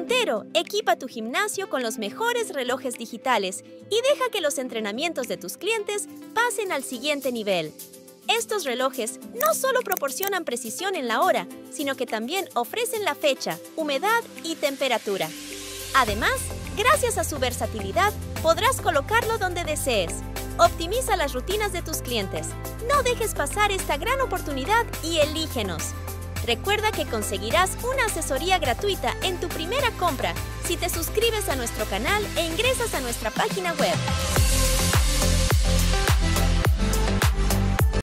entero, equipa tu gimnasio con los mejores relojes digitales y deja que los entrenamientos de tus clientes pasen al siguiente nivel. Estos relojes no solo proporcionan precisión en la hora, sino que también ofrecen la fecha, humedad y temperatura. Además, gracias a su versatilidad, podrás colocarlo donde desees. Optimiza las rutinas de tus clientes. No dejes pasar esta gran oportunidad y elígenos. Recuerda que conseguirás una asesoría gratuita en tu primera compra si te suscribes a nuestro canal e ingresas a nuestra página web.